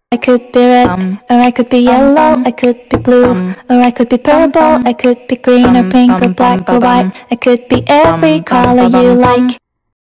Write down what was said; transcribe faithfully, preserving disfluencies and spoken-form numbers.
I could be red, or I could be yellow, I could be blue, or I could be purple, I could be green or pink or black or white. I could be every color you like.